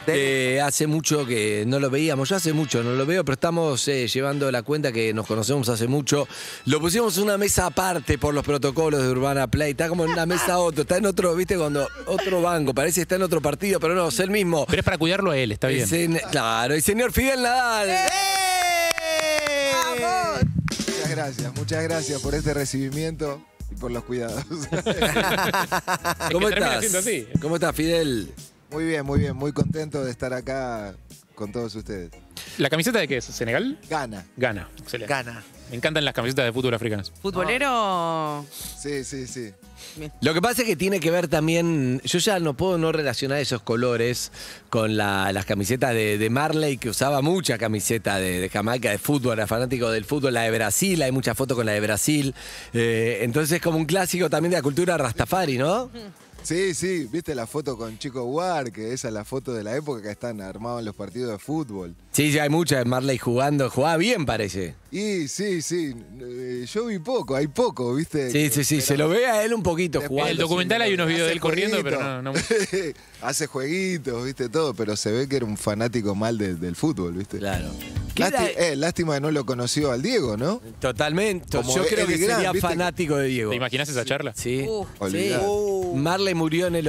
Hace mucho que no lo veíamos, yo hace mucho no lo veo, pero estamos llevando la cuenta que nos conocemos hace mucho. Lo pusimos en una mesa aparte por los protocolos de Urbana Play, está como en una mesa otro, está en otro, viste, cuando otro banco, parece que está en otro partido, pero no, es el mismo. Pero es para cuidarlo a él, está bien. Claro, el señor Fidel Nadal. ¡Vamos! Muchas gracias por este recibimiento y por los cuidados. ¿Cómo termina estás? siendo así. ¿Cómo estás, Fidel? Muy bien, muy contento de estar acá con todos ustedes. ¿La camiseta de qué es? ¿Senegal? Gana. Gana. Excelente. Gana. Me encantan las camisetas de fútbol africanas. ¿Futbolero? Sí. Lo que pasa es que tiene que ver también, yo ya no puedo no relacionar esos colores con las camisetas de Marley, que usaba mucha camiseta de Jamaica, de fútbol, era fanático del fútbol, la de Brasil, hay muchas fotos con la de Brasil. Entonces es como un clásico también de la cultura Rastafari, ¿no? Sí, viste la foto con Chico War, que esa es la foto de la época que están armados en los partidos de fútbol. Sí, hay mucha de Marley jugando, jugaba bien parece. Y sí, yo vi poco, hay poco, viste. Sí, se lo ve a él un poquito Después, jugando. En el documental hay unos videos de él corriendo, jueguitos. pero no. Hace jueguitos, viste, todo, pero se ve que era un fanático mal del fútbol, viste. Claro. Lástima que no lo conoció al Diego, ¿no? Totalmente. Como Yo creo que Eddie Grant, sería ¿viste? fanático de Diego. ¿Te imaginas esa charla? Sí. Olvidate. Marley murió en el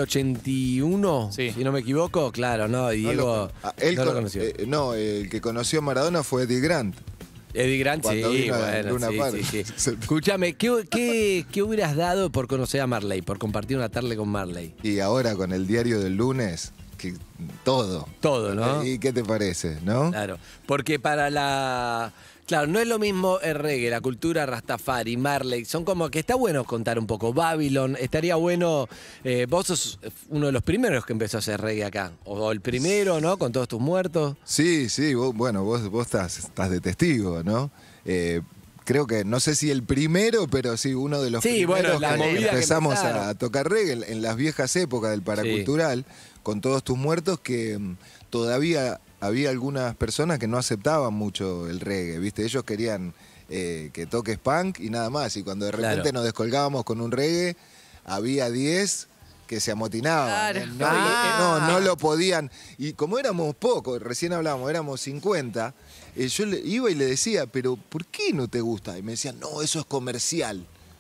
81, Sí. si no me equivoco. Claro, no, y Diego no lo conoció. El que conoció a Maradona fue Eddie Grant. Eddie Grant, Cuando sí, vino a bueno, Luna Park. sí. Escúchame, ¿qué hubieras dado por conocer a Marley, por compartir una tarde con Marley? Y ahora con el diario del lunes, que todo. Todo, ¿no? ¿Y qué te parece, no? Claro, porque para la... Claro, no es lo mismo el reggae, la cultura Rastafari, Marley, son como que está bueno contar un poco. Babylon, estaría bueno, vos sos uno de los primeros que empezó a hacer reggae acá, o el primero, ¿no? Con todos tus muertos. Sí, vos estás de testigo, ¿no? Creo que, no sé si el primero, pero sí uno de los primeros la que movida que empezamos empezaron. a tocar reggae en las viejas épocas del paracultural, con todos tus muertos, que todavía había algunas personas que no aceptaban mucho el reggae, ¿viste? Ellos querían que toques punk y nada más, y cuando de repente nos descolgábamos con un reggae, había 10 que se amotinaban. Claro. No lo podían. Y como éramos pocos, recién hablábamos, éramos 50, yo iba y le decía, pero ¿por qué no te gusta? Y me decían, no, eso es comercial.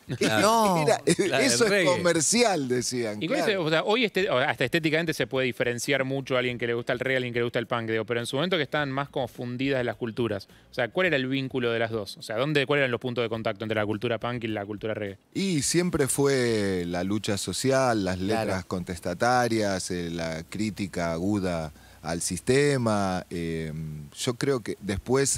No. Eso es reggae. comercial, decían. Y claro. o sea, hoy hasta estéticamente se puede diferenciar mucho a alguien que le gusta el reggae, a alguien que le gusta el punk, digo, pero en su momento que estaban más como fundidas las culturas. O sea, ¿cuál era el vínculo de las dos? O sea, ¿cuáles eran los puntos de contacto entre la cultura punk y la cultura reggae? Y siempre fue la lucha social, las letras contestatarias, la crítica aguda al sistema. Yo creo que después,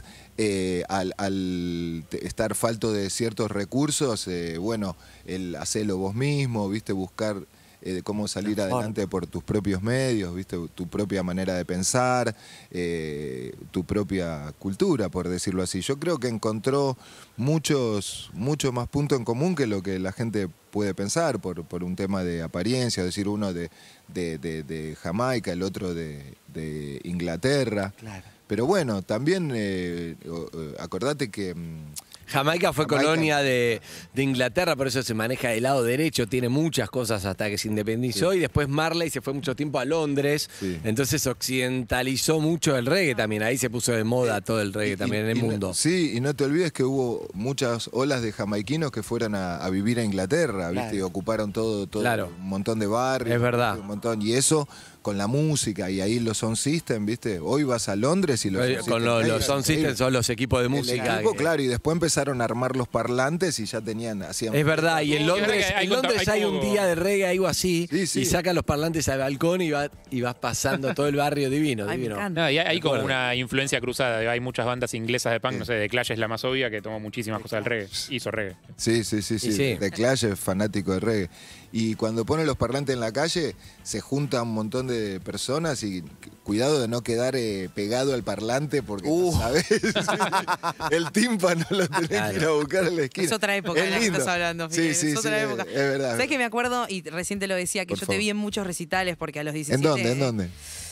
al estar falto de ciertos recursos, el hacerlo vos mismo, viste, buscar cómo salir adelante por tus propios medios, viste, tu propia manera de pensar, tu propia cultura, por decirlo así. Yo creo que encontró muchos más puntos en común que lo que la gente puede pensar por un tema de apariencia, es decir, uno de Jamaica, el otro de Inglaterra. Claro. Pero bueno, también acordate que Jamaica fue colonia de Inglaterra, por eso se maneja del lado derecho, tiene muchas cosas hasta que se independizó, y después Marley se fue mucho tiempo a Londres, entonces occidentalizó mucho el reggae también, ahí se puso de moda todo el reggae también en el mundo. Sí, y no te olvides que hubo muchas olas de jamaiquinos que fueron a vivir a Inglaterra, ¿viste? Y ocuparon todo un montón de barrios. Es verdad. Un montón, y eso con la música, y ahí los Sound System, ¿viste? Hoy vas a Londres y los Sound System son los equipos de música. El equipo, claro, y después empezaron a armar los parlantes y ya hacían... Es verdad, y en Londres, hay un día de reggae, algo así, Sí. y sacan los parlantes al balcón y vas pasando todo el barrio divino. Ay, me divino. encanta. No, y hay como una influencia cruzada. Hay muchas bandas inglesas de punk, no sé, The Clash es la más obvia, que tomó muchísimas cosas del reggae. Hizo reggae. Sí. sí. The Clash es fanático de reggae. Y cuando ponen los parlantes en la calle, se junta un montón de personas y cuidado de no quedar pegado al parlante porque, ¿sabes? El tímpano lo tenés que ir a buscar a la esquina. Es otra época la que lindo. estás hablando, Fidel. Sí, es otra época. Es verdad. ¿Sabes que me acuerdo? Y recién te lo decía, que Por yo favor. te vi en muchos recitales porque a los 17... ¿En dónde?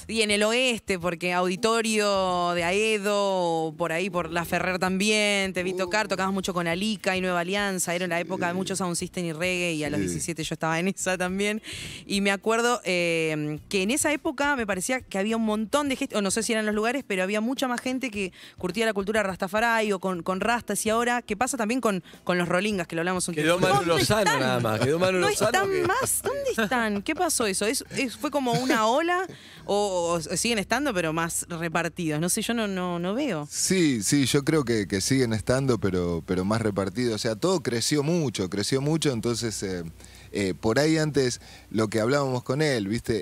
Y en el oeste, porque Auditorio de Aedo, por ahí, por La Ferrer también, te vi tocar, tocabas mucho con Alica y Nueva Alianza, era la época de mucho sound system y reggae, y a los 17 yo estaba en esa también. Y me acuerdo que en esa época me parecía que había un montón de gente, o no sé si eran los lugares, pero había mucha más gente que curtía la cultura rastafari o con rastas. Y ahora, ¿qué pasa también con los rolingas, que lo hablamos un Quedó tiempo? Manu Lozano nada más. Quedó Manu ¿No Lozano. están más? ¿Dónde están? ¿Qué pasó eso? ¿Fue como una ola o siguen estando pero más repartidos? No sé, yo no veo. Sí, yo creo que siguen estando, pero más repartidos. O sea, todo creció mucho, entonces por ahí antes lo que hablábamos con él, ¿viste?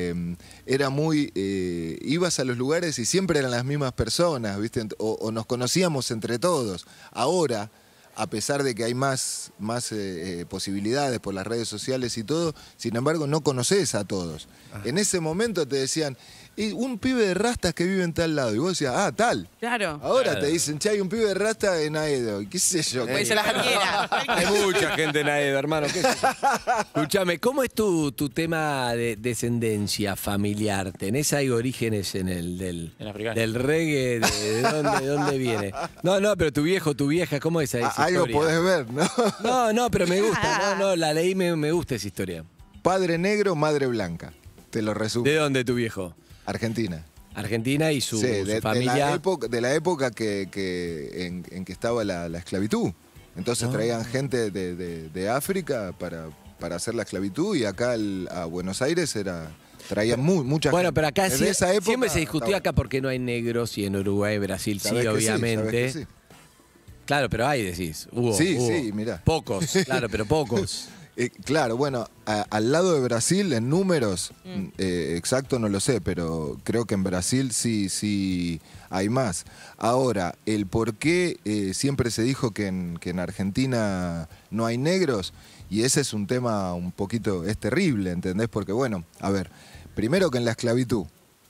Era muy... ibas a los lugares y siempre eran las mismas personas, ¿viste? O nos conocíamos entre todos. Ahora, a pesar de que hay más posibilidades por las redes sociales y todo, sin embargo no conoces a todos. En ese momento te decían, un pibe de rastas que vive en tal lado, y vos decías, tal. Claro. Ahora te dicen, che, hay un pibe de rasta en Aedo, y qué sé yo. Pues se las quiera. Hay mucha gente en Aedo, hermano. Escúchame, ¿cómo es tu tema de descendencia familiar? ¿Tenés ahí orígenes en el africano. del reggae? ¿De dónde viene? No, pero tu viejo, tu vieja, ¿cómo es esa Algo historia? podés ver, ¿no? No, pero me gusta. No, la leí, me gusta esa historia. Padre negro, madre blanca. Te lo resumo. ¿De dónde tu viejo? Argentina. Argentina y su, Sí, su familia. de la época en que estaba la esclavitud. Entonces traían gente de África para hacer la esclavitud, y acá a Buenos Aires traían mucha gente. Bueno, pero acá Desde esa época siempre se discutió estaba. acá porque no hay negros, y en Uruguay, Brasil sí, ¿Sabés que obviamente. ¿Sabés que sí? Claro, pero hay, decís. Hubo. Sí, mirá. Pocos, claro, pero pocos. Claro, bueno, al lado de Brasil, en números, exacto no lo sé, pero creo que en Brasil sí hay más. Ahora, el por qué siempre se dijo que en Argentina no hay negros, y ese es un tema un poquito, es terrible, ¿entendés? Porque bueno, a ver, primero que en la esclavitud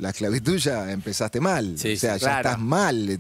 ya empezaste mal, Sí, o sea, sí, ya claro. estás mal,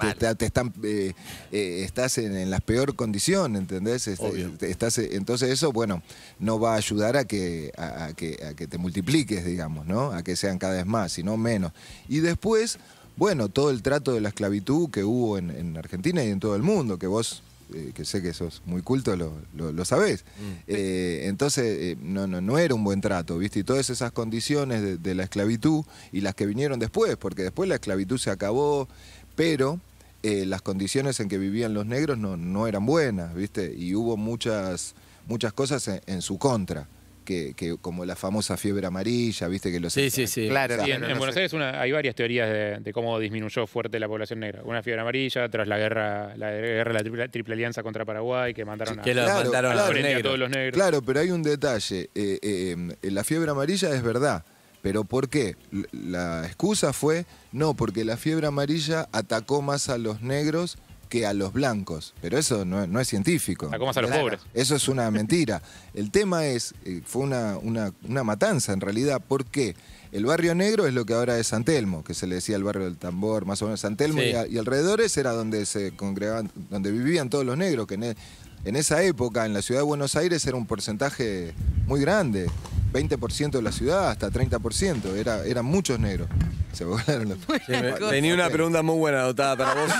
estás en la peor condición, ¿entendés? Obvio. Entonces eso, bueno, no va a ayudar a que te multipliques, digamos, ¿no? A que sean cada vez más, sino menos. Y después, bueno, todo el trato de la esclavitud que hubo en Argentina y en todo el mundo, que vos... que sé que sos muy culto, lo sabés. Entonces, no era un buen trato, ¿viste? Y todas esas condiciones de la esclavitud y las que vinieron después, porque después la esclavitud se acabó, pero las condiciones en que vivían los negros no eran buenas, ¿viste? Y hubo muchas cosas en su contra. Que como la famosa fiebre amarilla, viste que los... Sí. Claro, O sea, Sí, en Buenos Aires hay varias teorías de cómo disminuyó fuerte la población negra. Una fiebre amarilla, tras la guerra de la Triple Alianza contra Paraguay, que mandaron Que lo Claro, mandaron claro. a los frente a negros. todos los negros. Claro, pero hay un detalle. La fiebre amarilla es verdad. ¿Pero por qué? La excusa fue, no, porque la fiebre amarilla atacó más a los negros que a los blancos. Pero eso no es científico. Atacó más a los pobres. Eso es una mentira. El tema es, fue una matanza en realidad. ¿Por qué? El barrio negro es lo que ahora es San Telmo, que se le decía el barrio del tambor, más o menos San Telmo, Sí. y alrededores era donde se congregaban, donde vivían todos los negros, que en esa época en la ciudad de Buenos Aires era un porcentaje muy grande, 20% de la ciudad hasta 30%, eran muchos negros. Se volaron los... Tenía una pregunta muy buena anotada para vos.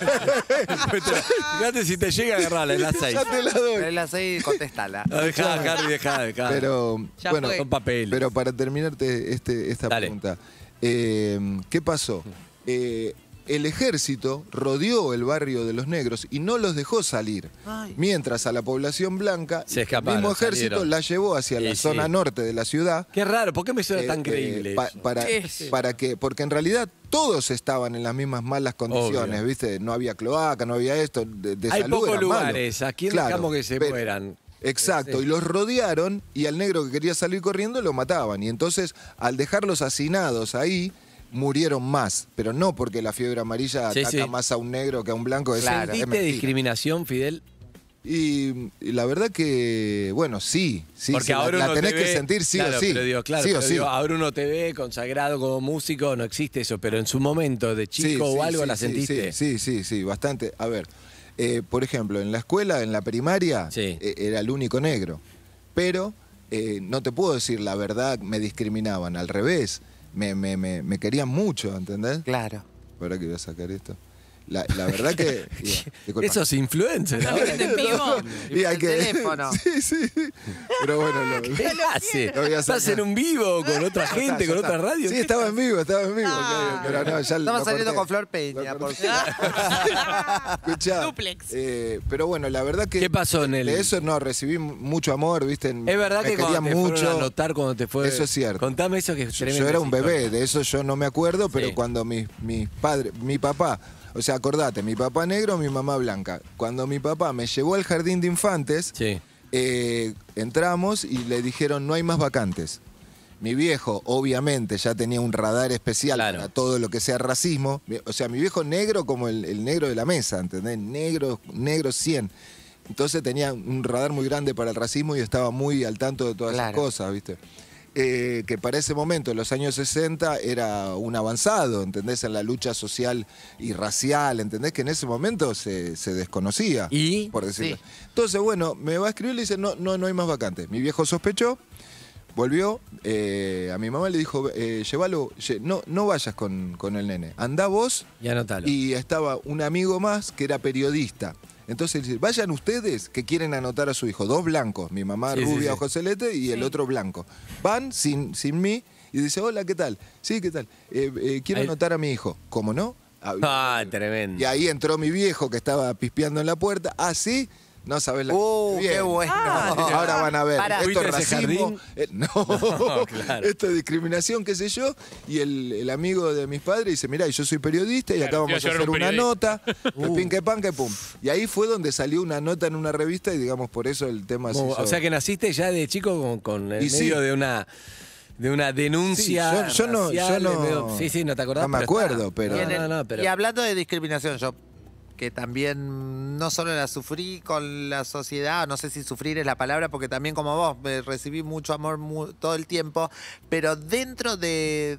Fíjate si te llega a agarrarla en las 6. Ya te la doy. Pero las 6, contestala. Dejá, Harry, dejá. Pero, Ya bueno, fue. Son papeles. pero para terminarte esta Dale. pregunta, ¿qué pasó? El ejército rodeó el barrio de los negros y no los dejó salir. Mientras a la población blanca, Se el escaparon, mismo ejército salieron. la llevó hacia la Sí, zona sí. norte de la ciudad. Qué raro, ¿por qué me suena tan creíble eso? Porque en realidad todos estaban en las mismas malas condiciones, Obvio. ¿viste? No había cloaca, no había esto, de Hay salud pocos era malo. lugares. ¿A quién Claro, dejamos que se pero- mueran? Exacto, Sí. y los rodearon y al negro que quería salir corriendo lo mataban. Y entonces, al dejarlos hacinados ahí, murieron más. Pero no porque la fiebre amarilla Sí, ataca sí. más a un negro que a un blanco. Es ¿Sentiste mentira. discriminación, Fidel? Y la verdad que, bueno, sí. Porque sí, ahora la uno tenés te que ve, sentir sí claro, o sí. Pero digo, claro, sí o pero sí. digo, ahora uno te ve consagrado como músico, no existe eso, pero en su momento de chico Sí, o sí, algo sí, la sí, sentiste. Sí, bastante. A ver, por ejemplo, en la escuela, en la primaria, Sí. era el único negro. Pero no te puedo decir la verdad, me discriminaban. Al revés, me querían mucho, ¿entendés? Claro. ¿Para qué voy a sacar esto? La verdad que... disculpa. Esos influencers. ¿no? ¿Gente en vivo? Y hay El que... teléfono. Sí. Pero bueno, ¿Qué hace? Lo voy a ¿Estás sacar. en un vivo con otra Ya gente, está, con ya otra está. radio? Sí, ¿Qué? estaba en vivo. Pero no, ya Estamos lo saliendo corté. con Flor Peña, por Escuchá, Duplex. pero bueno, la verdad que... ¿Qué pasó en el...? De eso no, recibí mucho amor, ¿viste? Es verdad Me que cuando querían te mucho. fueron a notar cuando te fue... Eso es cierto. Contame eso que es tremendo. Yo era un esa bebé, historia. de eso yo no me acuerdo, pero Sí. cuando mis padres, mi papá, o sea, acordate, mi papá negro, mi mamá blanca. Cuando mi papá me llevó al jardín de infantes, Sí. entramos y le dijeron no hay más vacantes. Mi viejo, obviamente, ya tenía un radar especial Claro. para todo lo que sea racismo. O sea, mi viejo negro como el negro de la mesa, ¿entendés? Negro 100. Entonces tenía un radar muy grande para el racismo y estaba muy al tanto de todas esas Claro. cosas, ¿viste? Que para ese momento, en los años 60, era un avanzado, ¿entendés? En la lucha social y racial, ¿entendés? Que en ese momento se desconocía, ¿Y? por decirlo. Sí. Entonces, bueno, me va a escribir y le dice, no hay más vacantes. Mi viejo sospechó, volvió, a mi mamá le dijo, llévalo, no vayas con el nene, andá vos. Y anotalo. Y estaba un amigo más que era periodista. Entonces dice, vayan ustedes que quieren anotar a su hijo, 2 blancos, mi mamá Sí, sí, rubia, sí. ojos celeste y el otro blanco. Van sin mí y dice, hola, ¿qué tal? Sí, ¿qué tal? Quiero Ahí- anotar a mi hijo. ¿Cómo no? Ah, tremendo. Y ahí entró mi viejo que estaba pispeando en la puerta. Ah, sí, no sabes la qué bueno. Ahora van a ver. Pará. Esto es ¿Fuiste a ese racismo. jardín? No, Claro. esto es discriminación, qué sé yo. Y el amigo de mis padres dice, mirá, yo soy periodista y acá Claro, vamos fui a a llevar hacer un una periodista. nota. Que pin, que pan, que pum. Y ahí fue donde salió una nota en una revista y digamos, por eso el tema se Como- hizo- o sea que naciste ya de chico con el Y sí. medio de una denuncia. Sí, yo no- racial, yo no- medio- sí, no te acordás. no me pero acuerdo, está. pero- No, pero... Y hablando de discriminación, yo que también no solo la sufrí con la sociedad, no sé si sufrir es la palabra, porque también como vos recibí mucho amor todo el tiempo, pero dentro de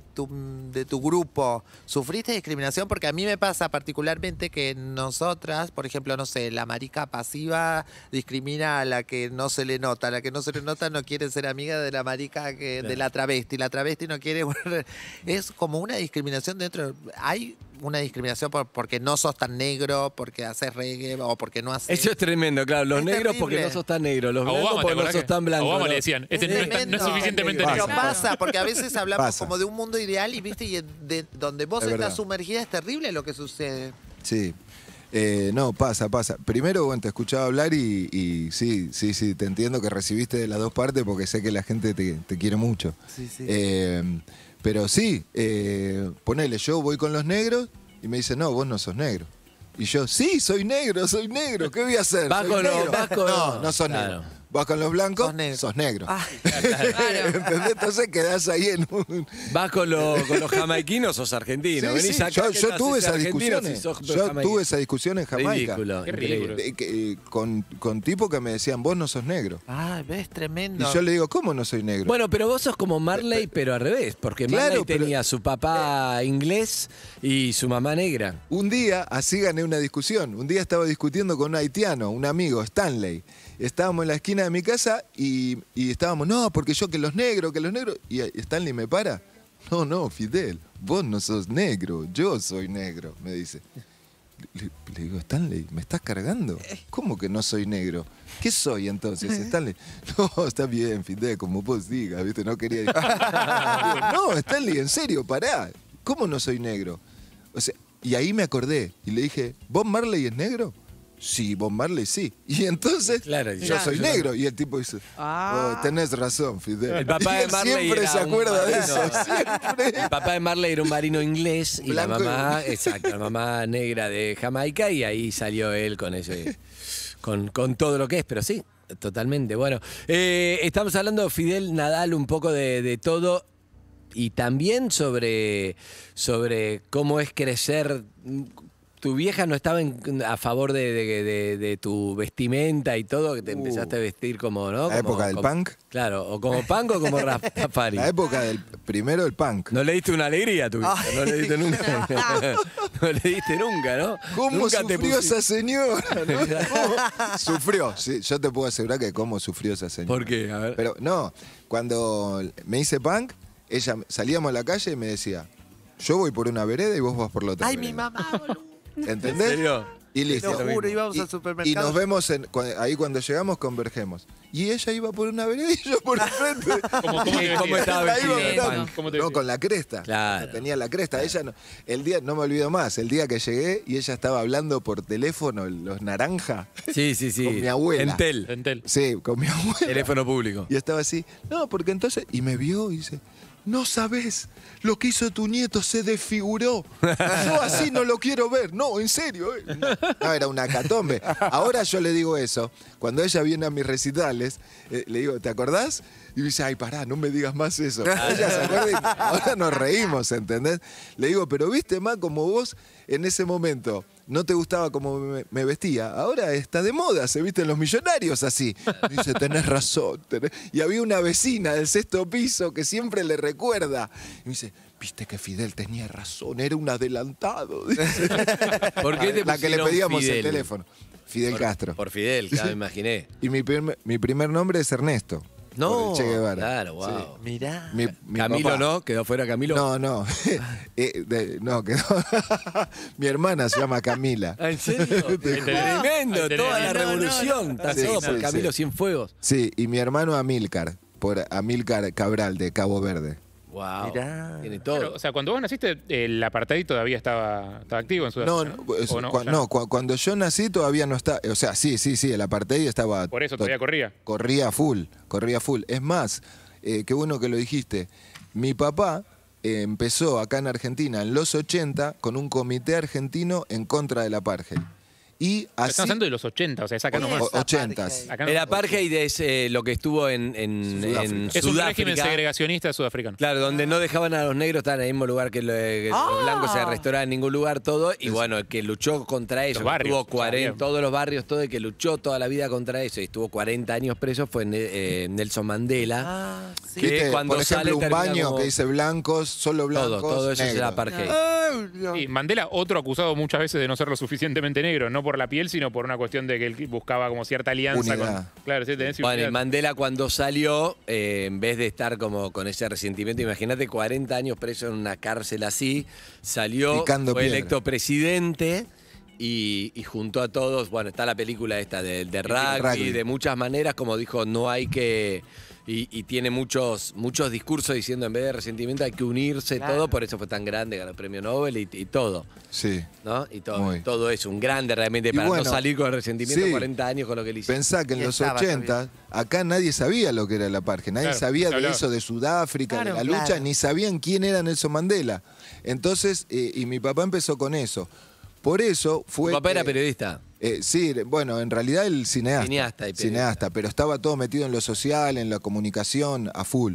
tu grupo, ¿sufriste discriminación? Porque a mí me pasa particularmente que nosotras, por ejemplo, no sé, la marica pasiva discrimina a la que no se le nota, a la que no se le nota no quiere ser amiga de la marica de la travesti no quiere... Es como una discriminación dentro... Hay una discriminación porque no sos tan negro, porque haces reggae o porque no haces... Eso es tremendo, claro. Los Es negros porque terrible. no sos tan negro, los A blancos Obama, ¿te porque no acordás sos que tan blanco. a Obama ¿no? le decían, este no es tremendo. suficientemente Pasa. Pero negro. pasa, porque a veces hablamos Pasa. como de un mundo ideal y viste, y donde vos Es estás verdad. sumergida es terrible lo que sucede. Sí. No, pasa. Primero, bueno, te escuchaba hablar y sí, te entiendo que recibiste de las dos partes porque sé que la gente te quiere mucho. Sí, sí. Pero sí, ponele, yo voy con los negros y me dicen, no, vos no sos negro. Y yo, sí, soy negro, ¿qué voy a hacer? Vas Soy con los- negro. vas con- no sos Claro. negro. Vas con los blancos, Sos negro. sos negro. Ah, ¿Entendés? Entonces quedás ahí en un... Vas con los jamaiquinos, sos argentino. Sí, Venís sí, acá, ¿qué yo te tuve haces esa argentino discusión. si sos Yo jamaiquino? tuve esa discusión en Jamaica. Ridículo. Qué increíble. ridículo. Con tipos que me decían, vos no sos negro. ves, tremendo. Y yo le digo, ¿cómo no soy negro? Bueno, pero vos sos como Marley, pero al revés, porque Claro, Marley pero- tenía su papá inglés y su mamá negra. Un día, así gané una discusión. Un día estaba discutiendo con un haitiano, un amigo, Stanley. Estábamos en la esquina de mi casa y estábamos, no, porque yo que los negros. Y Stanley me para. No, Fidel, vos no sos negro, yo soy negro, me dice. Le digo, Stanley, ¿me estás cargando? ¿Cómo que no soy negro? ¿Qué soy entonces, Stanley? No, está bien, Fidel, como vos digas, ¿viste? No quería... Digo, no, Stanley, en serio, pará. ¿Cómo no soy negro? O sea, y ahí me acordé y le dije, ¿Bob Marley es negro? Sí, Bob Marley sí. Y entonces Claro, yo soy claro. negro. Y el tipo dice, oh, tenés razón, Fidel. El papá Y de él Marley siempre era se un acuerda de marino. eso, siempre. El papá de Marley era un marino inglés y la Blanco y- mamá, exacto, la mamá negra de Jamaica y ahí salió él con ese, con todo lo que es, pero sí, totalmente. Bueno, estamos hablando, Fidel Nadal, un poco de todo y también sobre cómo es crecer. Tu vieja no estaba a favor de tu vestimenta y todo, que te empezaste a vestir como, ¿no? La época del punk. Claro, o como punk o como Rastafari. La época del primero el punk. No le diste una alegría a tu vieja, no le diste nunca. No le diste nunca, ¿no? ¿Cómo Nunca te sufrió pusiste- esa señora? ¿no? ¿Cómo? Sufrió, sí, yo te puedo asegurar que cómo sufrió esa señora. ¿Por qué? A ver. Pero no, cuando me hice punk, ella salíamos a la calle y me decía, yo voy por una vereda y vos vas por la otra Ay, vereda. mi mamá, boludo. ¿Entendés? ¿En serio? Y Te listo. lo juro, íbamos al Y supermercado. nos vemos ahí cuando llegamos, convergemos. Y ella iba por una vereda y yo por el frente. ¿Cómo te ¿Cómo vestías? estaba La iba vestido de mirando. punk? ¿Cómo te No, vestías? con la cresta. Claro. Tenía la cresta. Ella no, el día, no me olvido más, el día que llegué y ella estaba hablando por teléfono, los naranja. Sí, sí, sí. Con mi abuela. Entel. Entel. Sí, con mi abuela. Teléfono público. Y estaba así, no, porque entonces, y me vio y dice, no sabés lo que hizo tu nieto, se desfiguró. Yo así no lo quiero ver. No, en serio. No, era una catombe. Ahora yo le digo eso. Cuando ella viene a mis recitales, le digo, ¿te acordás? Y dice, ay, pará, no me digas más eso. Ella se acuerda y ahora nos reímos, ¿entendés? Le digo, pero viste, Ma, como vos en ese momento no te gustaba como me vestía, ahora está de moda, se visten los millonarios así. Y dice, tenés razón. Y había una vecina del 6º piso que siempre le recuerda. Y me dice, viste que Fidel tenía razón, era un adelantado. Dice. ¿Por qué te La que le pusieron pedíamos Fidel? el teléfono. Fidel Castro. Por Fidel, ya me imaginé. Y mi primer nombre es Ernesto. No, por el Che Guevara. claro, wow. Mirá. Mi Camilo papá. no, quedó fuera Camilo. No, no. No, quedó. Mi hermana se llama Camila. ¿En serio? Tremendo, Ahí tenés. toda la No, revolución. Está Sí, todo sí, por sí. Camilo Cienfuegos. Sí, y mi hermano Amílcar, por Amílcar Cabral de Cabo Verde. Wow. Mirá. Tiene todo. Claro, o sea, cuando vos naciste, el apartheid todavía estaba activo en No, Sudáfrica. ¿O no, ya? no, cuando yo nací todavía no está, o sea, sí, el apartheid estaba. Por eso todavía corría. Corría full. Es más, qué bueno que lo dijiste. Mi papá empezó acá en Argentina en los 80 con un comité argentino en contra del apartheid. Y así. Estamos hablando de los 80, o sea, es acá ¿Qué nomás. es apartheid? 80s. Acá El nomás. apartheid es lo que estuvo en Sudáfrica. Es un régimen Sudáfrica. segregacionista sudafricano. Claro, donde no dejaban a los negros estar en el mismo lugar que los blancos, se restauraban en ningún lugar, todo. Y bueno, el que luchó contra eso, Los barrios, estuvo 40, bien. todos los barrios, todo el que luchó toda la vida contra eso y estuvo 40 años preso fue Nelson Mandela. Ah, sí. Que ¿Viste? cuando Por ejemplo, sale un termina baño como- que dice blancos, solo blancos. todo eso es el negros. apartheid. Y Mandela, otro acusado muchas veces de no ser lo suficientemente negro, no por la piel, sino por una cuestión de que él buscaba como cierta alianza Unidad. con. Claro, sí, tenés Bueno, y unidad. Mandela cuando salió, en vez de estar como con ese resentimiento, imagínate 40 años preso en una cárcel así, salió, Picando fue piedra. electo presidente y juntó a todos. Bueno, está la película esta de rugby, de muchas maneras, como dijo, no hay que. Y tiene muchos discursos diciendo en vez de resentimiento hay que unirse, Claro. todo, por eso fue tan grande, ganó el premio Nobel y todo. Sí. ¿No? Y todo, Muy. todo eso, un grande realmente Y para bueno, no salir con resentimiento sí. 40 años con lo que le hizo. Pensá que en Y los estaba 80 acá nadie sabía lo que era el apartheid, nadie Claro, sabía de hablaba. eso de Sudáfrica, Claro, de la lucha, claro. ni sabían quién era Nelson Mandela. Entonces, y mi papá empezó con eso. Por eso Tu fue. papá era que- periodista. Sí, bueno, en realidad el cineasta. Cineasta y periodista. Cineasta, pero estaba todo metido en lo social, en la comunicación, a full.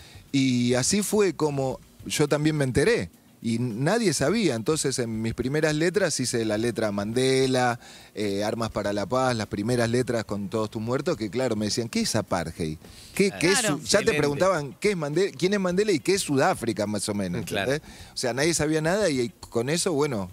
Y así fue como yo también me enteré. Y nadie sabía. Entonces, en mis primeras letras hice la letra Mandela, Armas para la Paz, las primeras letras con Todos tus muertos, que claro, me decían, ¿qué es apartheid? ¿Qué es Claro. ya te Excelente. preguntaban, ¿qué es Mandela? ¿Quién es Mandela y qué es Sudáfrica, más o menos? Claro. ¿entendés? O sea, nadie sabía nada y con eso, bueno...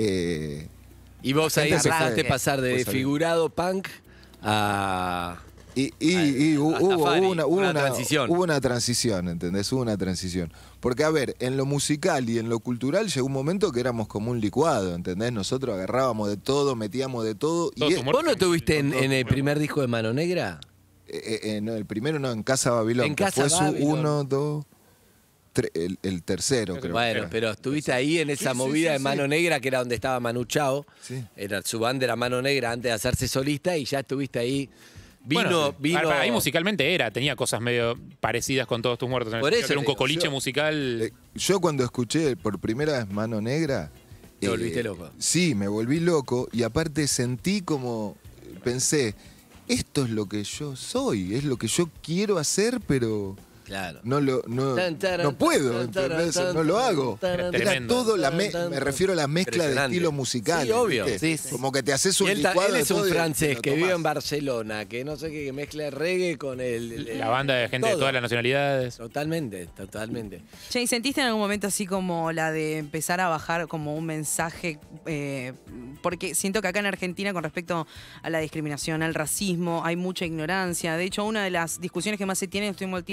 Y vos ahí gente se empezaste a fue. pasar de Fue saliendo. desfigurado punk a... Y a hubo Safari, una transición. Hubo una transición, ¿entendés? Hubo una transición. Porque, a ver, en lo musical y en lo cultural llegó un momento que éramos como un licuado, ¿entendés? Nosotros agarrábamos de todo, metíamos de todo. Todo Y tu ¿Vos no tuviste en Con todo el tu primer disco de Mano Negra? no, el primero no, en Casa Babilón. En que Casa fue su Babilón. 1, 2, 3, el tercero, creo. Bueno, pero estuviste ahí en esa Sí, movida sí, de sí. Mano Negra, que era donde estaba Manu Chao. Sí. Era, su banda era Mano Negra antes de hacerse solista y ya estuviste ahí. Vino. Ahí musicalmente tenía cosas medio parecidas con Todos tus muertos. En el Por sentido eso que era un te digo, cocoliche yo- musical. Yo cuando escuché por primera vez Mano Negra... Te volviste loco. Sí, me volví loco y aparte sentí como... Pensé, esto es lo que yo soy, es lo que yo quiero hacer, pero... Claro. No puedo, ¿entendés? No lo hago. Era Tremendo. todo me refiero a la mezcla de Impresionante. estilos musicales. Sí, obvio. ¿viste? Sí, sí. Como que te haces Y un él, licuado él de es todo un y francés lo que vive en tomás. Barcelona, que no sé qué, que mezcla el reggae con La banda de gente de todo. todas las nacionalidades. Totalmente, totalmente. Che, ¿y sentiste en algún momento así como la de empezar a bajar como un mensaje? Porque siento que acá en Argentina con respecto a la discriminación, al racismo, hay mucha ignorancia. De hecho, una de las discusiones que más se tiene en este último tiempo es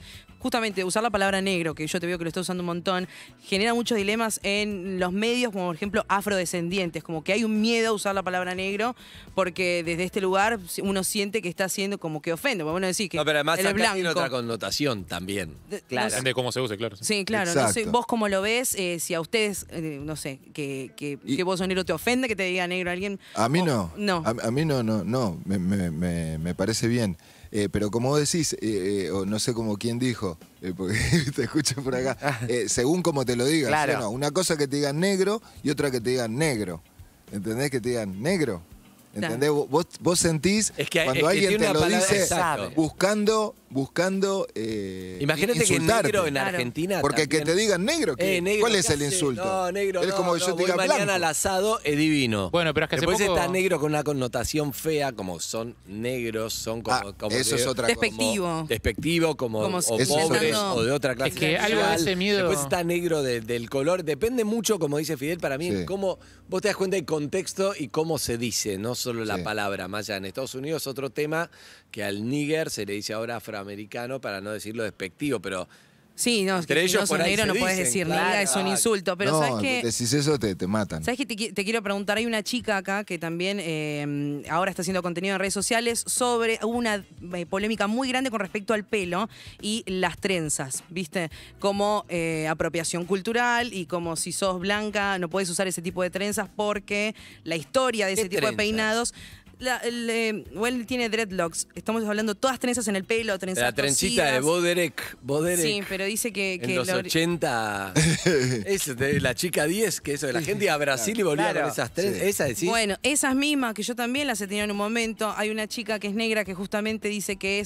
justamente usar la palabra negro, que yo te veo que lo estás usando un montón, genera muchos dilemas en los medios, como por ejemplo afrodescendientes, como que hay un miedo a usar la palabra negro, porque desde este lugar uno siente que está haciendo como que ofende. Bueno, decir que No, pero además el acá tiene blanco. otra connotación también. Claro. Depende de cómo se use, claro. Sí, claro. No sé, Exacto. vos cómo lo ves, si a ustedes, no sé, que vos sos negro te ofende que te diga negro alguien. A mí o- no. No. A mí no. Me parece bien. Pero como vos decís, o no sé como quién dijo, porque te escucho por acá, según como te lo digan. Claro. ¿Sí o no? Una cosa que te digan negro y otra que te digan negro. ¿Entendés? Que te digan negro. ¿Entendés? Vos sentís Es que cuando alguien tiene te una lo palabra- dice exacto. buscando Imagínate que insultarte. negro en Claro. Argentina. Porque que también- te digan negro, negro, ¿cuál es ¿qué el hace? insulto? No, negro, Es no, como no, yo te voy diga mañana blanco. al asado, es divino. Bueno, pero es que hace Después poco- está negro con una connotación fea, como son negros, son como... como eso es otra cosa. Despectivo. Despectivo, como Como o Eso es pobres, intentando- o de otra clase Es que algo de social. ese miedo- Después está negro del color. Depende mucho, como dice Fidel, para mí, Sí. en cómo vos te das cuenta del contexto y cómo se dice, no solo la Sí. palabra. Más allá en Estados Unidos, otro tema que al níger se le dice ahora afroamericano para no decirlo despectivo, pero Sí, no, es Entre que si ellos no sos por ahí negro se no puedes dicen, decir claro. nada, es un insulto. Pero no, ¿sabes qué? decís eso, te matan. ¿Sabes qué? Te quiero preguntar, hay una chica acá que también ahora está haciendo contenido en redes sociales sobre una polémica muy grande con respecto al pelo y las trenzas, ¿viste? Como apropiación cultural y como si sos blanca no puedes usar ese tipo de trenzas porque la historia de ¿Qué ese tipo de trenzas? peinados... él tiene dreadlocks, estamos hablando todas trenzas en el pelo, trenzas la trenchita de torcidas. Boderek. Sí, pero dice que En los lo- 80, es de la chica 10, que eso, de la gente iba a Brasil y volvía Claro. con esas trenzas. Sí. Esa decís. Bueno, esas mismas que yo también las he tenido en un momento. Hay una chica que es negra que justamente dice que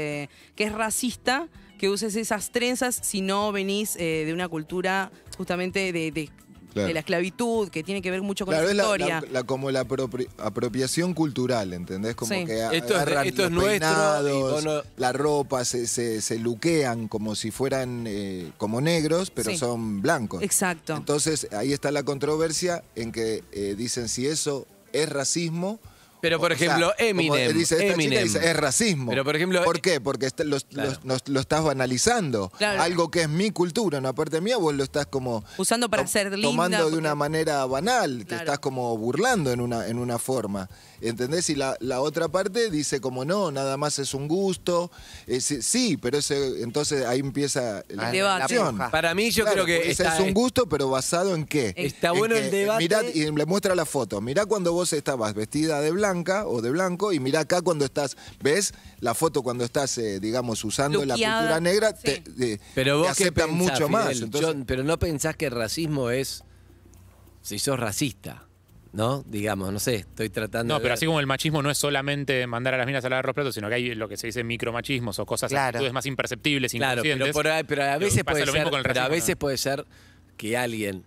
es racista, que uses esas trenzas si no venís de una cultura justamente de Claro. la esclavitud, que tiene que ver mucho con Claro, esa es historia. como la apropiación cultural, ¿entendés? Como Sí. que Esto es- agarran esto es los nuestro y peinados, vos no- la ropa, se luquean como si fueran como negros, pero Sí. son blancos. Exacto. Entonces, ahí está la controversia en que dicen si eso es racismo. Pero, por o sea, ejemplo, como Eminem. dice esta Eminem. chica, dice, es racismo. Pero, por ejemplo, ¿Por qué? Porque Claro. lo estás banalizando. Claro. Algo que es mi cultura, una parte mía, vos lo estás como Usando para ser linda. tomando de porque- una manera banal, te Claro. estás como burlando en una forma. ¿Entendés? Y la otra parte dice como no, nada más es un gusto. Sí, pero entonces ahí empieza la debate. discusión. puja. Para mí, yo Claro, creo que porque ese está, es un gusto, pero basado en qué. Está En bueno que, el debate. Mirá, y le muestra la foto. Mirá cuando vos estabas vestida de blanca o de blanco, y mirá acá cuando estás, ¿ves? La foto cuando estás, digamos, usando la Luqueada. cultura negra, Sí. Pero te vos qué aceptan pensás, mucho más. Fidel? Entonces, Pero no pensás que el racismo es si sos racista, ¿no? Digamos, no sé, estoy tratando No, de pero ver. así como el machismo no es solamente mandar a las minas a lavar los platos, sino que hay lo que se dice micromachismos o cosas, Claro. actitudes más imperceptibles, Claro, pero, inconscientes. pero a veces Pasa puede lo mismo ser, con el pero a racismo, veces ¿no? puede ser que alguien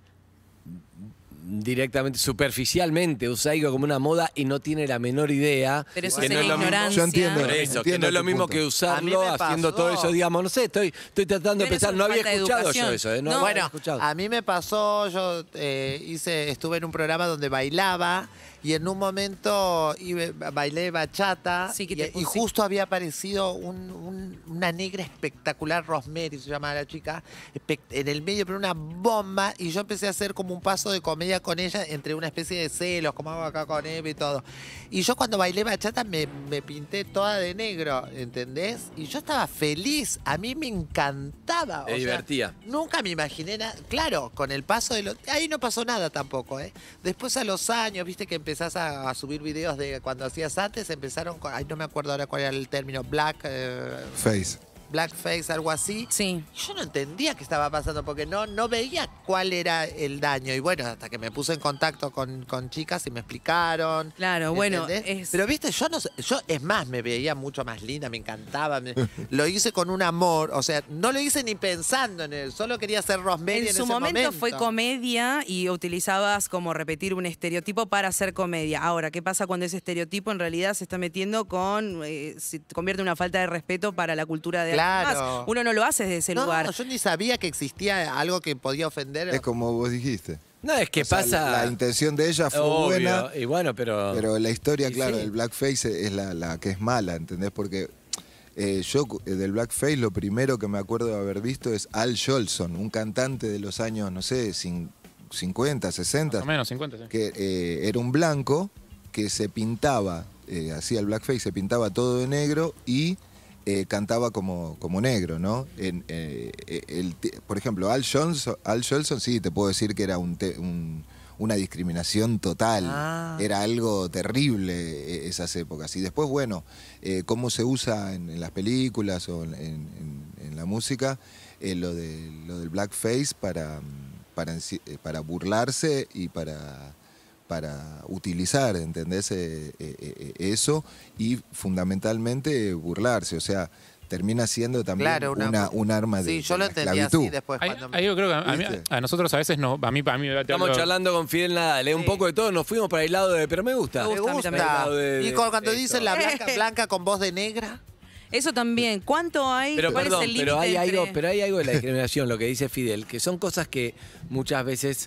directamente, superficialmente usa algo como una moda y no tiene la menor idea. Pero eso que es no es lo mismo- ignorancia. Yo entiendo. Por eso, que Entiendo no es lo tu mismo punto. que A mí usarlo me haciendo pasó. todo eso, digamos, no sé, estoy tratando de Pero eso pensar, es no había falta de escuchado yo educación. eso, ¿eh? No, No. había Bueno, escuchado. a mí me pasó, yo estuve en un programa donde bailaba y en un momento bailé bachata Sí, que te y pusiste. justo había aparecido una negra espectacular, Rosemary se llamaba la chica, en el medio, pero una bomba, y yo empecé a hacer como un paso de comedia con ella entre una especie de celos, como hago acá con Eva y todo. Y yo cuando bailé bachata me pinté toda de negro, ¿entendés? Y yo estaba feliz, a mí me encantaba. Te divertía. Nunca me imaginé nada. Claro, con el paso de los... Ahí no pasó nada tampoco, ¿eh? Después a los años, viste que empezás a subir videos de cuando hacías antes, empezaron con... Ay, no me acuerdo ahora cuál era el término. Blackface, algo así. Sí. Y yo no entendía qué estaba pasando porque no veía cuál era el daño. Y bueno, hasta que me puse en contacto con chicas y me explicaron. Claro, bueno, ¿entendés? es- Pero viste, yo no sé, yo es más, me veía mucho más linda, me encantaba. Lo hice con un amor, o sea, no lo hice ni pensando en él, solo quería ser Rosemary En su momento fue comedia y utilizabas como repetir un estereotipo para hacer comedia. Ahora, ¿qué pasa cuando ese estereotipo en realidad se está metiendo con... se convierte en una falta de respeto para la cultura de Claro. alguien más? Uno no lo hace desde ese No, lugar. yo ni sabía que existía algo que podía ofender. es como vos dijiste. No, es que O sea, pasa... La intención de ella fue Obvio, buena, y bueno, pero... pero la historia, Y claro, sí. del blackface es la que es mala, ¿entendés? Porque Yo del Blackface lo primero que me acuerdo de haber visto es Al Jolson, un cantante de los años, no sé, 50, 60. Más o menos 50, sí. Que era un blanco que se pintaba, hacía el Blackface, se pintaba todo de negro y cantaba como negro, ¿no? Por ejemplo, Al Jolson, sí, te puedo decir que era una discriminación total. Era algo terrible esas épocas. Y después, bueno, cómo se usa en las películas o en la música, lo del blackface para burlarse y para utilizar, ¿entendés? Eso y fundamentalmente burlarse. O sea, termina siendo también un arma de yo lo la entendí esclavitud. así después. Yo creo que a nosotros a veces no. A mí Estamos charlando con Fidel Nadal, un poco de todo, nos fuimos para el lado de... Pero me gusta. Me gusta. Y cuando dicen la blanca con voz de negra. Eso también. ¿Cuánto hay? Pero ¿Cuál perdón, es el límite pero hay entre- algo de la discriminación, lo que dice Fidel, que son cosas que muchas veces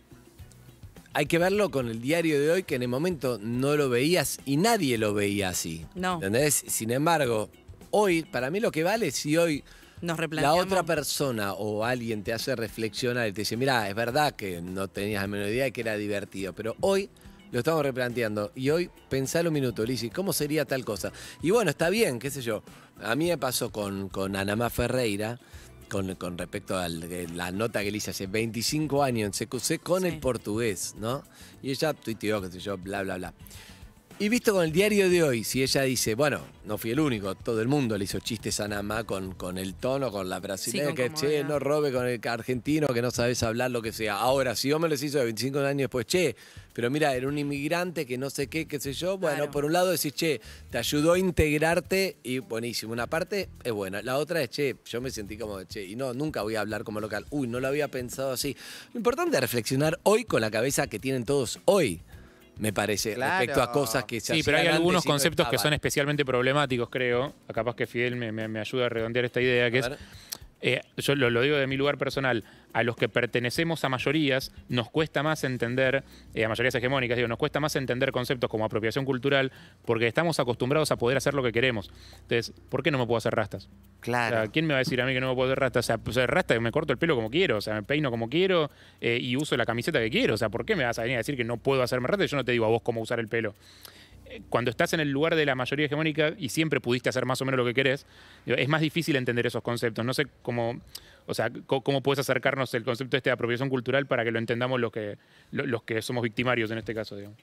hay que verlo con el diario de hoy, que en el momento no lo veías y nadie lo veía así. No. ¿Entendés? Sin embargo, hoy, para mí lo que vale es si hoy Nos la replanteamos. otra persona o alguien te hace reflexionar y te dice, mira, es verdad que no tenías la menor idea de que era divertido, pero hoy lo estamos replanteando y hoy pensalo un minuto, Lizzy, ¿cómo sería tal cosa? Y bueno, está bien, qué sé yo. A mí me pasó con Anamá Ferreira, con respecto a la nota que le hice hace 25 años en CQC con el portugués, ¿no? Y ella tuiteó, qué sé yo, bla, bla, bla. Y visto con el diario de hoy, si ella dice, bueno, no fui el único, todo el mundo le hizo chistes a Namá con el tono, con la brasileña, con que comodidad. no robe con el argentino, que no sabes hablar, lo que sea. Ahora, si yo me los hizo de 25 años después, pero mira, era un inmigrante que no sé qué sé yo. Bueno, Claro. por un lado decís, te ayudó a integrarte y buenísimo. Una parte es buena. La otra es, yo me sentí como, y no, nunca voy a hablar como local. Uy, no lo había pensado así. Lo importante es reflexionar hoy con la cabeza que tienen todos hoy. Me parece, Claro. respecto a cosas que se Sí, pero hay hacían algunos antes y no conceptos que son estaban. especialmente problemáticos, creo. Capaz que Fidel me ayuda a redondear esta idea, que A ver. yo lo digo de mi lugar personal, a los que pertenecemos a mayorías, nos cuesta más entender, a mayorías hegemónicas, nos cuesta más entender conceptos como apropiación cultural, porque estamos acostumbrados a poder hacer lo que queremos. Entonces, ¿por qué no me puedo hacer rastas? Claro. O sea, ¿quién me va a decir a mí que no me puedo hacer rastas? O sea, rasta, me corto el pelo como quiero, o sea, me peino como quiero y uso la camiseta que quiero. O sea, ¿por qué me vas a venir a decir que no puedo hacerme rastas? Yo no te digo a vos cómo usar el pelo. Cuando estás en el lugar de la mayoría hegemónica y siempre pudiste hacer más o menos lo que querés, es más difícil entender esos conceptos. No sé cómo, o sea, cómo puedes acercarnos el concepto de apropiación cultural para que lo entendamos los que somos victimarios en este caso, digamos.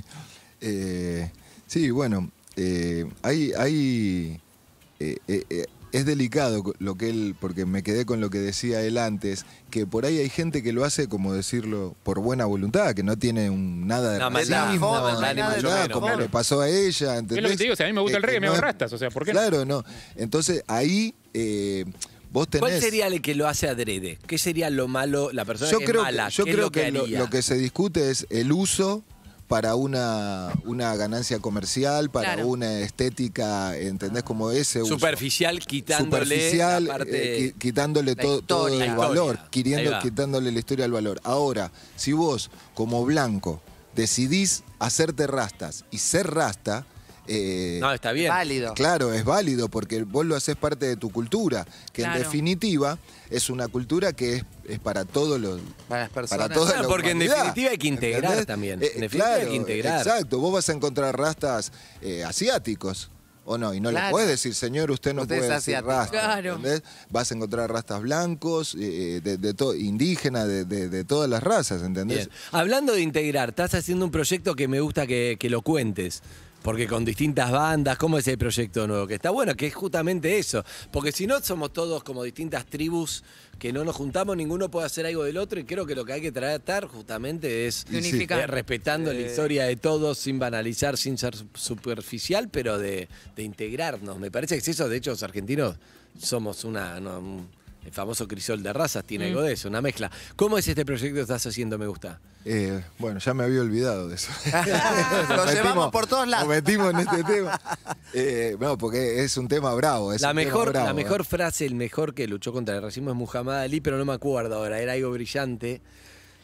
Sí, bueno, es delicado lo que él, porque me quedé con lo que decía él antes, que por ahí hay gente que lo hace, como decirlo, por buena voluntad, que no tiene nada de Nada, racismo, nada, ni nada, maldad, mucho menos, como claro. le pasó a ella, ¿entendés? Es lo que te digo, o sea, a mí me gusta el reggae, me hago no es- rastas, o sea, ¿por qué no? Claro, no. Entonces ahí vos tenés... ¿Cuál sería el que lo hace adrede? ¿Qué sería lo malo, la persona que es mala? Yo ¿Qué es creo lo que que haría? lo que se discute es el uso para una ganancia comercial, para Claro. una estética, ¿entendés? Como ese uso. Superficial, quitándole Superficial, la parte... quitándole la todo historia. el La valor, historia. Ahí va. quitándole la historia al valor. Ahora, si vos, como blanco, decidís hacerte rastas y ser rasta, No, está bien. Válido. claro, es válido porque vos lo haces parte de tu cultura, que Claro. en definitiva es una cultura que es para todos los... Para las personas. Para toda Claro, la porque en humanidad, definitiva hay que integrar ¿entendés? también. En definitiva hay que integrar. Exacto, vos vas a encontrar rastas asiáticos, ¿o no? Y no le Claro. podés decir, señor, usted no Usted puede es decir asiático. rastas, Claro. ¿entendés? Vas a encontrar rastas blancos, indígenas, de todas las razas, ¿entendés? Bien. Hablando de integrar, estás haciendo un proyecto que me gusta que lo cuentes. Porque con distintas bandas, ¿cómo es el proyecto nuevo? Que está bueno, que es justamente eso. Porque si no, somos todos como distintas tribus que no nos juntamos, ninguno puede hacer algo del otro. Y creo que lo que hay que tratar justamente es De unificar. respetando la historia de todos, sin banalizar, sin ser superficial, pero de integrarnos. Me parece que es eso. De hecho, los argentinos somos el famoso crisol de razas tiene algo de eso, una mezcla. ¿Cómo es este proyecto que estás haciendo? Me gusta. Bueno, ya me había olvidado de eso. Lo llevamos por todos lados. Nos metimos en este tema. No, porque es un tema bravo. Es La un tema mejor, bravo, la mejor frase, el mejor que luchó contra el racismo es Muhammad Ali, pero no me acuerdo ahora, era algo brillante.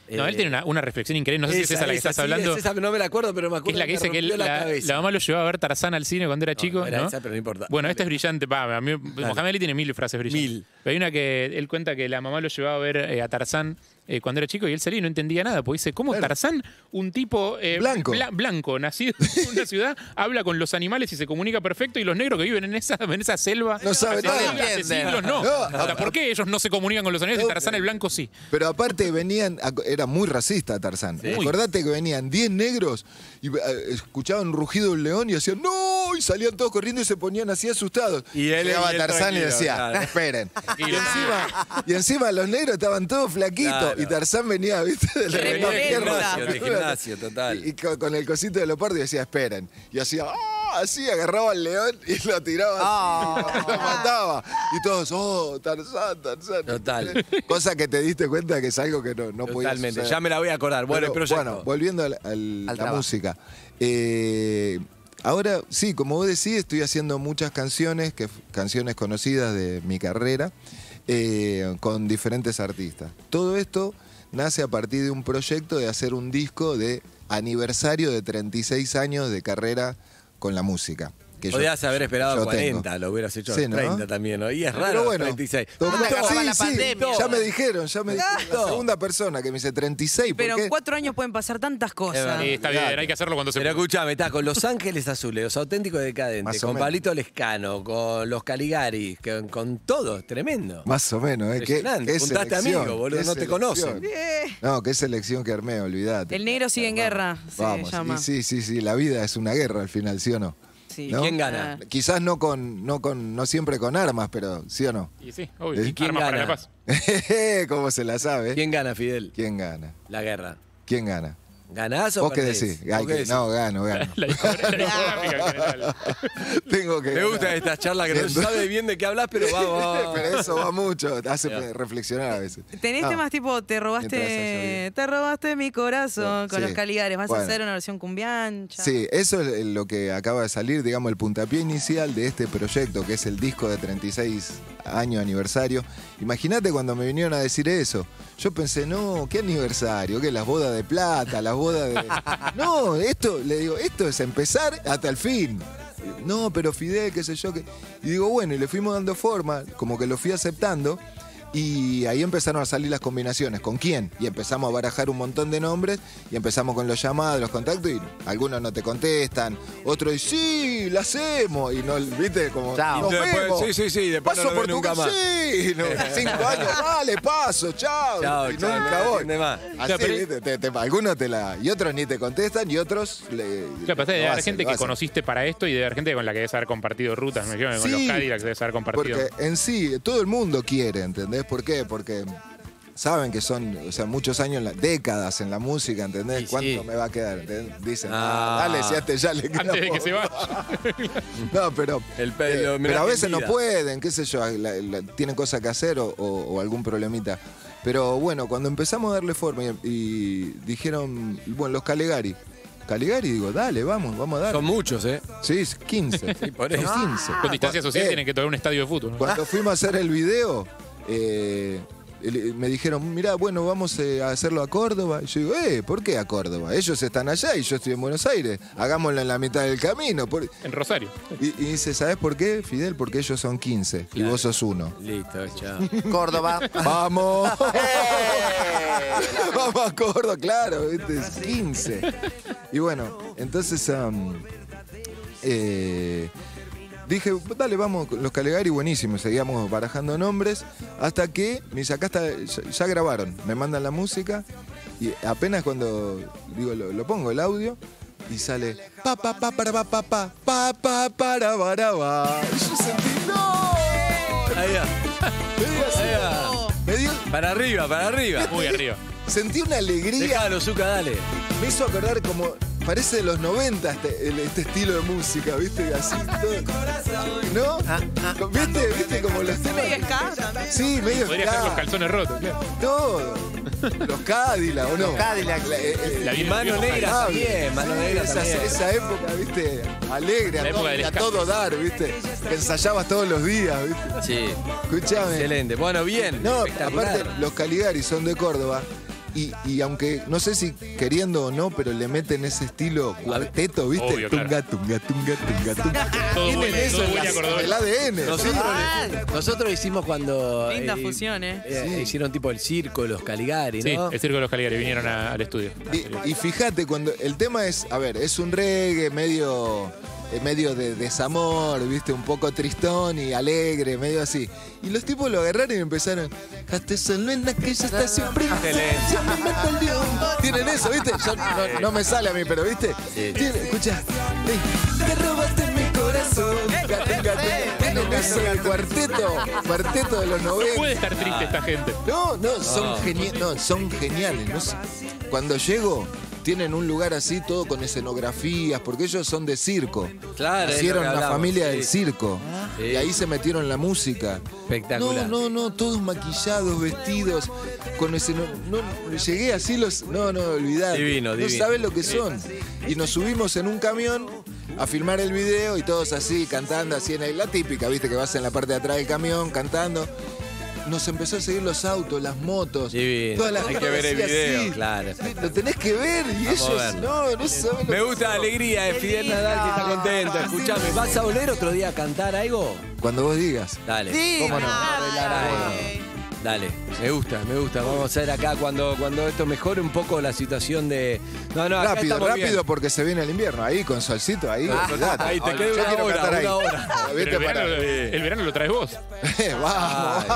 No, él tiene una reflexión increíble, no sé si es esa la que estás sí, hablando. es esa, no me la acuerdo, pero me Que acuerdo es la que dice que rompió la cabeza. la mamá lo llevaba a ver Tarzán al cine cuando era chico. Era ¿no? esa, pero no importa. Bueno, esta es brillante. A mí, Mohamed Ali tiene 1000 frases brillantes. 1000. Pero hay una que él cuenta que la mamá lo llevaba a ver a Tarzán cuando era chico y él salía y no entendía nada. Porque dice, ¿cómo Tarzán, un tipo blanco, nacido en una ciudad, habla con los animales y se comunica perfecto y los negros que viven en esa selva No sabe hace nada. hace siglos no? O sea, ¿por qué ellos no se comunican con los animales y Tarzán el blanco sí? Pero aparte era muy racista Tarzán. Sí. Acordate que venían 10 negros y escuchaban un rugido de un león y hacían ¡no! Y salían todos corriendo y se ponían así asustados. Y él llegaba Tarzán y tranquilo, decía, claro. esperen. Y Y encima los negros estaban todos flaquitos. Claro. Y Tarzán venía, ¿viste? De la Tremendo. De gimnasio, total. Y con el cosito de leopardo y decía, esperen. Y hacía, ¡ah! Así agarraba al león y lo tiraba así, lo mataba. Y todos, ¡oh, Tarzán! Total. Cosa que te diste cuenta que es algo que no podía Totalmente. suceder. Ya me la voy a acordar. Bueno, Pero, el proyecto. bueno, volviendo a la trabajo. música. Ahora, sí, como vos decís, estoy haciendo muchas canciones, canciones conocidas de mi carrera, con diferentes artistas. Todo esto nace a partir de un proyecto de hacer un disco de aniversario de 36 años de carrera con la música. Que Podías haber esperado yo 40, tengo. lo hubieras hecho a Sí, los ¿no? 30 también, ¿no? Y es Pero raro, bueno, 36. tocó- Anda, acababa la pandemia. ya me dijeron, la segunda persona que me dice 36. ¿por Pero qué? en 4 años pueden pasar tantas cosas. Sí, está bien, hay que hacerlo cuando se Pero puede. escúchame, está con Los Ángeles Azules, Los Auténticos Decadentes, Más o con menos. Pablito Lescano, con Los Caligaris, con todo, tremendo. Más o menos, ¿eh? Impresionante. ¿Qué Juntaste selección? amigos, boludo, ¿Qué no te selección? conocen. No, qué selección que armé, olvídate. El negro sigue en guerra, se Vamos, llama. y sí, la vida es una guerra al final, ¿sí o no? Sí. ¿No? ¿Quién gana? Quizás no siempre con armas, pero ¿sí o no? Y sí, obvio. ¿Y quién Armas para gana? la paz. ¿Cómo se la sabe? ¿Quién gana, Fidel? ¿Quién gana? La guerra. ¿Quién gana? ¿Ganás o ¿Vos qué perdés? decís? ¿Vos Ay, qué decís? no, gano. La discográfica en general. Tengo que Me ganar. gusta esta charla que no sabe bien de qué hablas, pero vamos. Pero eso va mucho, te hace reflexionar a veces. Tenés No. temas tipo te robaste mi corazón con Sí. los Caligares. ¿Vas Bueno. a hacer una versión cumbiancha? Sí, eso es lo que acaba de salir, digamos, el puntapié inicial de este proyecto, que es el disco de 36 años aniversario. Imagínate cuando me vinieron a decir eso. Yo pensé, no, ¿qué aniversario? ¿Qué? Las bodas de plata, las bodas de... No, esto es empezar hasta el fin. No, pero Fidel, qué sé yo. Y digo, bueno, y le fuimos dando forma, como que lo fui aceptando. Y ahí empezaron a salir las combinaciones. ¿Con quién? Y empezamos a barajar un montón de nombres y empezamos con los llamados, los contactos y algunos no te contestan. Otros dicen, sí, la hacemos. Y no, viste, como, Chao. nos Después- vemos. sí, después Paso no lo por ves tu nunca casa. más. Sí, no, 5 años, dale, paso, chao. Chao, Y chao, nunca no voy. entiende más. Así, Ya, pero- viste, algunos y otros ni te contestan y otros Claro, pero debe lo haber hacen, gente lo que hacen. conociste para esto y debe haber gente con la que debes haber compartido rutas. Me imagino que con Sí, los Cadillacs debes haber compartido. Porque en sí, todo el mundo quiere, ¿entendés? ¿Por qué? Porque saben que son, o sea, muchos años, décadas en la música, ¿entendés? Sí, ¿Cuánto sí. me va a quedar? ¿entendés? Dicen, Ah. dale, si a este ya le queda Antes de que poco. se vaya. No, pero, El pelo, pero a homenaje veces en no vida. pueden, qué sé yo, tienen cosas que hacer o algún problemita. Pero bueno, cuando empezamos a darle forma y dijeron, bueno, los Caligari, digo, dale, vamos a dar. Son muchos, ¿eh? Sí, es 15. por eso. Son 15. Con distancia social Eh, tienen que tocar un estadio de fútbol. ¿no? Cuando fuimos a hacer el video, me dijeron, mirá, bueno, vamos a hacerlo a Córdoba. Y yo digo, ¿por qué a Córdoba? Ellos están allá y yo estoy en Buenos Aires. Hagámoslo en la mitad del camino. En Rosario. Y dice, ¿sabes por qué, Fidel? Porque ellos son 15 y Claro. vos sos 1. Listo, chao. Córdoba. ¡Vamos! Vamos a Córdoba, claro, ¿viste? Es 15. Y bueno, entonces dije, dale, vamos, los Caligari, buenísimo. Seguíamos barajando nombres hasta que me dice, acá está, ya grabaron. Me mandan la música y apenas cuando digo, lo pongo el audio y sale pa pa pa para pa pa pa pa pa para ba. Y yo sentí, ¡no! Ahí va. Ahí va. Me dio, Para arriba. Muy arriba. sentí una alegría. Déjalo, Zucca, dale. Me hizo acordar como, parece de los 90 este estilo de música, ¿viste? Así todo. ¿No? ¿Viste? Como los temas. ¿Medio ska también? Sí, medio Podría ser los ska. calzones rotos. Claro. Todo. Los Cadillac, ¿o no? Los Cadillac. La Y vida Mano vieja. Negra también, Mano Negra también. Esa época, ¿viste? Alegre, La época del a ska. todo dar, ¿viste? Que ensayabas todos los días, ¿viste? Sí, Escuchame. excelente. Bueno, bien. No, espectacular. aparte, los Caligari son de Córdoba. Y aunque no sé si queriendo o no, pero le meten ese estilo cuarteto, ¿viste? Obvio, claro. Tunga, tunga, tunga, tunga, tunga. Todo Tienen bueno, eso todo en bueno, cordobés. el ADN. Nosotros hicimos cuando Linda fusión, hicieron tipo el circo, los Caligari, Sí, ¿no? el Circo de los Caligari vinieron al estudio. Y fíjate, cuando el tema es, a ver, es un reggae medio de desamor, viste, un poco tristón y alegre, medio así. Y los tipos lo agarraron y empezaron, "Jaste solo en aquella estación princesa, me perdió". Tienen eso, viste, yo, no me sale a mí, pero viste, escucha, te robaste mi corazón. Tienen eso del cuarteto de los No 90. puede estar triste esta gente. No, son geniales. No sé. Cuando llego, tienen un lugar así, todo con escenografías, porque ellos son de circo. Claro, es Hicieron lo que una hablamos, familia sí. del circo. Sí. Y ahí se metieron la música. Espectacular. No, todos maquillados, vestidos, con llegué así olvidar. Divino. No sabes lo que son. Y nos subimos en un camión a filmar el video y todos así, cantando así la típica, viste, que vas en la parte de atrás del camión cantando. Nos empezó a seguir los autos, las motos. Divino. Toda la Hay gente que ver el así, video, así. claro. Lo tenés que ver y Vamos a ellos verlo. no saben lo Me que gusta la son. alegría de Fidel Nadal, que está contento. Escuchame, ¿vas a volver otro día a cantar algo? Cuando vos digas. Dale. Sí, ¿Cómo no? dale. Dale, me gusta. Vamos a hacer acá cuando esto mejore un poco la situación de... No, acá Rápido, estamos bien. porque se viene el invierno. Ahí, con solcito, ahí. olvidate. Ahí te Yo queda una quiero hora, cantar ahí. una hora. Viste, Pero para. el verano lo traes vos. Vamos.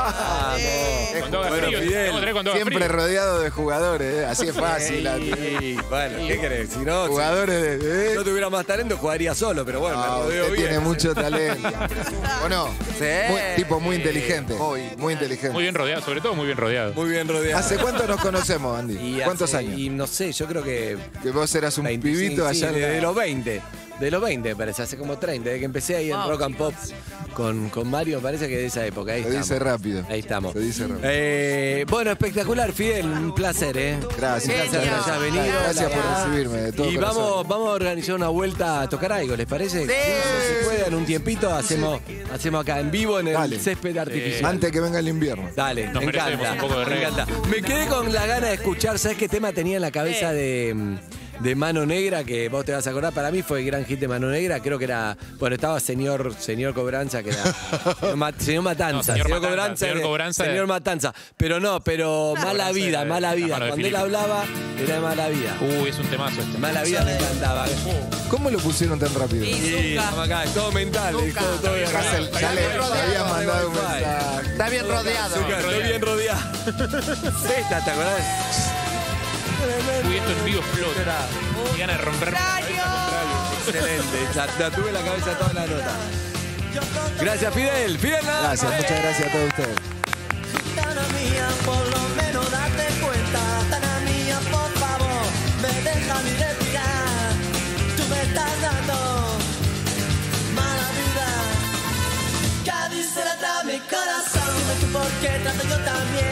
Cuando haga Bueno, frío, Fidel, vamos a traer cuando haga Siempre frío. rodeado de jugadores, así es fácil. Sí, bueno, ¿qué querés? Si no, Jugadores si de. yo tuviera más talento, jugaría solo, pero bueno, me rodeo Usted bien. tiene mucho talento. ¿O no? Sí. Tipo muy inteligente. Muy inteligente. Muy bien rodeado, sobre todo muy bien rodeado. Muy bien rodeado. ¿Hace cuánto nos conocemos, Andy? Y ¿Cuántos hace- años? Y no sé, yo creo que... Que vos eras un 25, pibito sí, allá en de la- los 20. De los 20, me parece, hace como 30. Desde que empecé ahí en Wow. Rock and Pop con Mario, me parece que de esa época. Ahí Se estamos. dice rápido. Ahí estamos. Se dice rápido. Bueno, espectacular, Fidel. Un placer, ¿eh? Gracias. Un placer que Genio. hayas venido. Gracias por recibirme de todo Y corazón. vamos a organizar una vuelta a tocar algo, ¿les parece? Sí. Si puede, en un tiempito hacemos acá en vivo en el Dale. césped artificial. Antes que venga el invierno. Dale, Nos me merecemos encanta. un poco de Me reggae. encanta. Me quedé con la gana de escuchar, ¿sabes qué tema tenía en la cabeza de Mano Negra? Que vos te vas a acordar, para mí fue el gran hit de Mano Negra. Creo que era, bueno, estaba señor Cobranza, que era señor Matanza. No, señor Matanza, señor era- Cobranza señor de- Matanza. Pero Mala Cobranza Vida, de- Mala la Vida. mano de Cuando él Filipe. hablaba, era de Mala Vida. Es un temazo este. Mala Vida me encantaba. ¿Cómo lo pusieron tan rápido? Sí, estamos acá, es todo mental, es todo Ya le habían mandado un mensaje. Está bien rodeado. Zucca, estoy bien rodeado. Zeta, ¿te acordás? Uy, esto en vivo explota. Y gana de romper. Excelente, la tuve en la cabeza toda la nota. Gracias, Fidel. Fidel, nada. Gracias, muchas gracias a todos ustedes. Tana mía, por lo menos date cuenta. Tana mía, por favor, me deja mi respirar. Tú me estás dando mala vida. Cádiz se la da mi corazón. Dime tú por qué trato yo también.